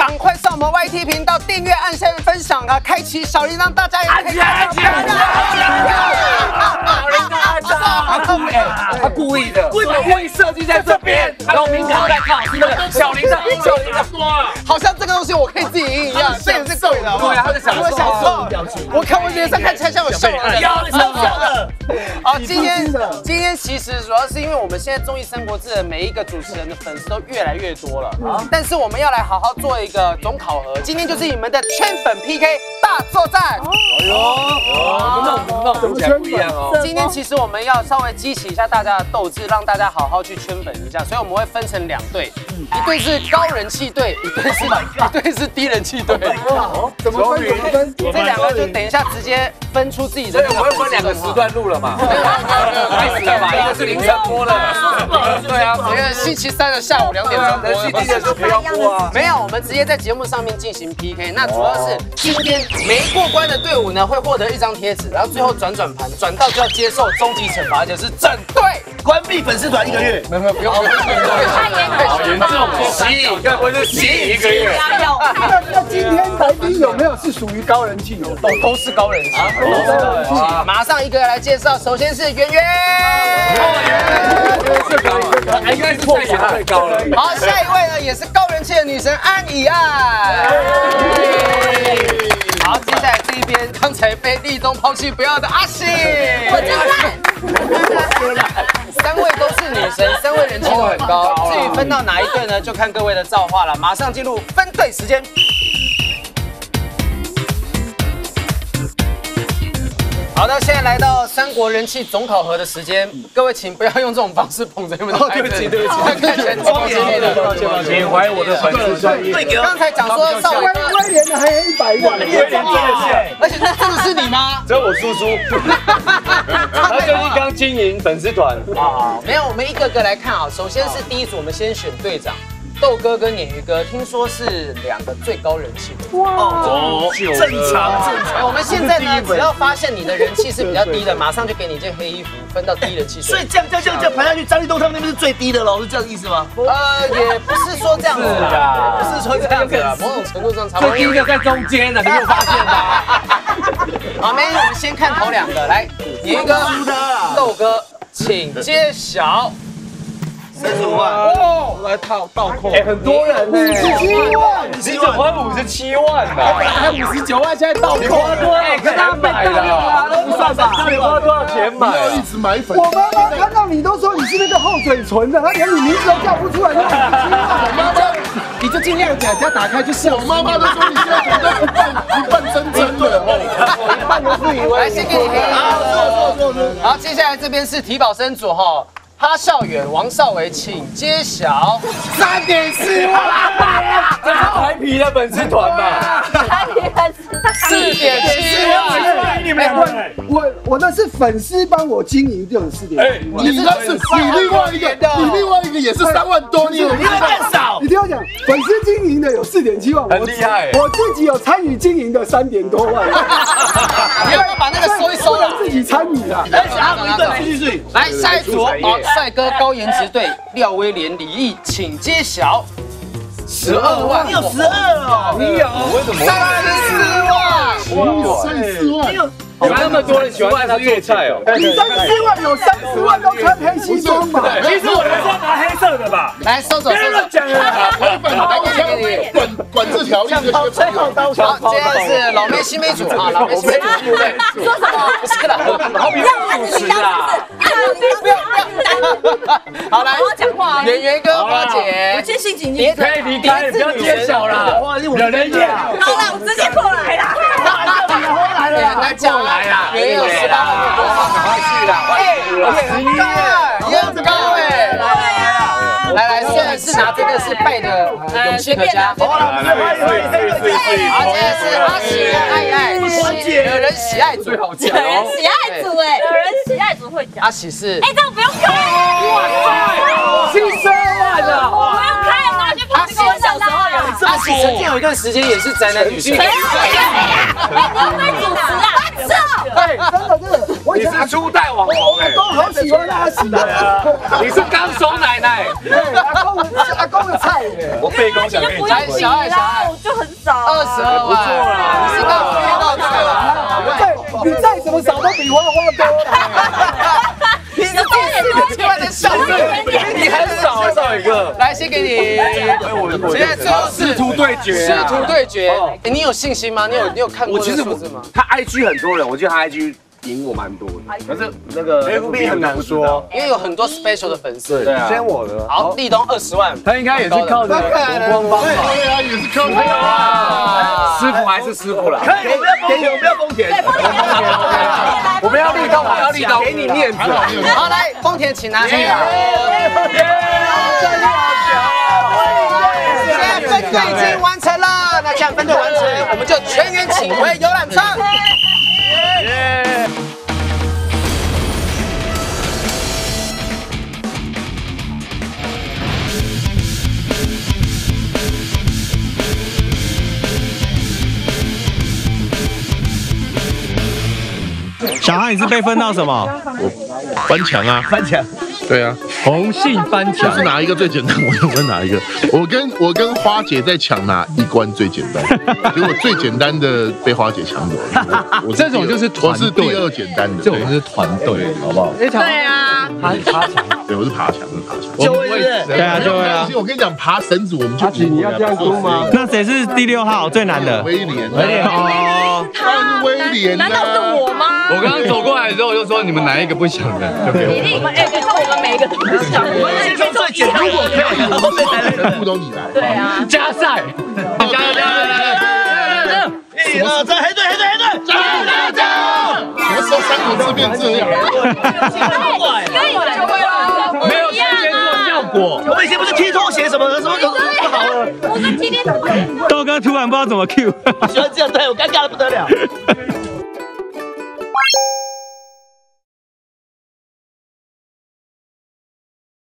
赶快上我们 YT 频道订阅、按下分享啊，开启小铃铛，大家也可以按起来！他故意的，为什么故意设计在这边？然后明天再看是那个小铃铛， 好像这个东西我可以自己赢一样，这也是对的。 对啊，他在想说， 我看我脸上看起来像有笑容。 有笑的。 好，今天其实主要是因为我们现在综艺《三国志》的每一个主持人的粉丝都越来越多了，但是我们要来好好做一个总考核。今天就是你们的圈粉 PK 大作战。哎呦， 怎么起来不一样哦？ 今天其实我们要稍微激起一下大家的斗志，让大家好好去圈粉一下，所以我们会分成2队，一队是高人气队，一队是低人气队。 怎么分？ 这2个就等一下直接分出自己的。 所以我们会分2个时段录了嘛？开始了嘛？一个是凌晨播的，对啊， 一个星期3的下午2点钟播的，星期就不要播啊。 没有，我们直接在节目上面进行 PK。那主要是今天没过关的队伍呢，会获得1张贴纸，然后最后转盘，转到就要接受终极惩罚，而且是整队关闭粉丝团1个月。 没有，不用， 好严重，洗，该不会是洗1个月？ 那今天来宾有没有是属于高人气的？ 都是高人气，马上一个来介绍，首先是圆圆， 应该是最高了。 好，下一位呢也是高人气的女神安以爱。好，接下来这一边刚才被立冬抛弃不要的阿喜， 我就烂。 3位都是女神，3位人气都很高。至于分到哪一队呢，就看各位的造化了。马上进入分队时间。好的，现在来到3国人气总考核的时间，各位请不要用这种方式捧着你们的孩子，对不起，看起来超激烈的，抱歉， 缅怀我的粉丝专业。 刚才讲说少伟哥威廉的还有100万， 威廉真的是， 而且那真的是你吗？ 只有我叔叔，他最近刚经营粉丝团啊，没有，我们一个个来看啊。首先是第一组，我们先选队长。 豆哥跟鲶鱼哥，听说是2个最高人气的。哇， 正常。 我们现在呢，只要发现你的人气是比较低的，马上就给你一件黑衣服，分到低人气队。 所以这样排下去，张立东他们那边是最低的喽，是这样意思吗？ 也不是说这样子啦，不是说这样子啦，某种程度上差不多。 最低的在中间呢，你有发现吗？ 好，没，我们先看头2个，来，鲶鱼哥、豆哥，请揭晓。 35万哦，来倒扣， 很多人呢 ，57万， 你怎么会57万呢？ 才59万，现在倒扣， 跟他买的， 都不算吧？ 你花多少钱买？ 一直买粉。 我妈妈看到你都说你是那个厚嘴唇的，她连你名字都叫不出来。 我妈妈， 你就尽量讲，只要打开就笑。 我妈妈都说你现在准备一半真的， 一半都是以为。 来，先给你黑衣服。好，接下来这边是体保生组哈。 哈少远、王少伟，请揭晓。 3.4万， 这是台皮的粉丝团吧 4.7万。 你们我那是粉丝帮我经营就有4.7。 你那是你另外一个也是3万多，你更少。 你听我讲，粉丝经营的有4.7万， 很厉害。 我自己有参与经营的3点多万。 你要不要把那个收一收啊？ 自己参与啊。 来，下一组，好。 帅哥高颜值队廖威廉、李毅，请揭晓。12万， 你有12哦， 你有？为什么 34万， 有那么多人喜欢他做菜哦？ 你34万有30万都穿黑西装吧？ 其实我们是要拿黑色的吧？ 来收走，收走。 讲了， 管制条例的最后刀枪。 好，接下来是老妹新妹组啊，老妹新妹组，对， 说什么？ 不是啦， 好比主持啊。 不要！好来， 我讲话。 圆圆哥、花姐， 我先心情你可以离开，不要揭晓了，惹人厌。 好了，我直接过来啦。 来叫来啦，也有18万多，赶快去啦！也很高哎，来，虽然是拿真的是拜的勇气可嘉。好，接下来是阿喜跟爱爱，有人喜爱组，好讲有人喜爱组哎，有人喜爱组会讲。 阿喜是， 哎，这个不用开。哇塞 ，72万啊！ 不用开，拿去跑跟我小时候有。 阿喜曾经有一段时间也是宅男女神。 你要被主持啊？ 哎，真的，我以前你是初代网红哎， 都好喜欢阿喜的。 你是刚熟奶奶奶， 阿公的菜耶。 我背公想跟你不要比啦，我就很少 22万，你是到飞到这个了。 对，你再怎么少都比花花多了。 你是4千万的小人， 你很少少一个。 来，先给你。现在最后师徒对决， 师徒对决。你有信心吗？你有看过这个数字吗？ 他 IG 很多人，我记得他 IG 赢我蛮多的，可是那个 FB 很难说， 因为有很多 special 的粉丝。 对啊， 先我的。 好，立东20万， 他应该也是靠着国光帮忙。 对啊，也是靠这个。 师傅还是师傅啦。 可以，我们要丰田，我们要立冬，我要立冬，给你面子。 好，来，丰田，请拿起来。现在分队已经完成了，那这样分队完成，我们就全员请回游览车。 小孩，你是被分到什么？ 翻墙啊！ 翻墙。 对啊， 红杏翻墙就是哪一个最简单，我就问哪一个。我跟花姐在抢哪一关最简单，结果最简单的被花姐抢走了。我这种就是团队， 我是第2简单的， 这种就是团队，好不好？ 对啊， 他是爬墙， 对，我是爬墙， 就位是？对啊，就位啊。 我跟你讲，爬绳子我们就你要这样说吗？那谁是第6号最难的？ 威廉， 哦， 当然是威廉。 难道是我吗？ 我刚刚走过来的时候，我就说你们哪一个不想的，就给我。 可是我们每一个都不想，我们先从最简单的， 后面来全部都你来。 对啊， 加赛，加油！1、2、3，黑队， 什么时候3国志变这样？ 跟你们就会了， 没有先做效果。 我们以前不是踢拖鞋什么的，什么就好了。 我跟今天豆哥突然不知道怎么 Q， 喜欢这样对我尴尬的不得了。